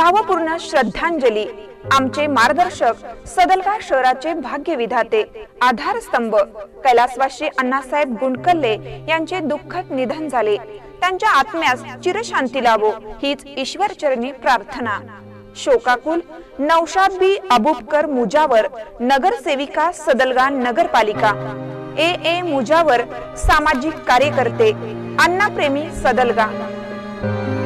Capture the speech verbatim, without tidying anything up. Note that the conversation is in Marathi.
भावपूर्ण श्रद्धांजली आमचे मार्गदर्शक, सदलगा शहराचे भाग्यविधाते, आधारस्तंभ कैलासवासी अण्णासाहेब गुंडकल्ले यांचे दुःखद निधन झाले। त्यांच्या आत्म्यास चिरशांती लाभो हीच ईश्वरचरणी प्रार्थना। शोकाकुल नौशाद बी अबूबकर मुजावर, नगरसेविका सदलगा नगरपालिका। ए ए मुजावर सामाजिक कार्यकर्ते, अण्णाप्रेमी सदलगा।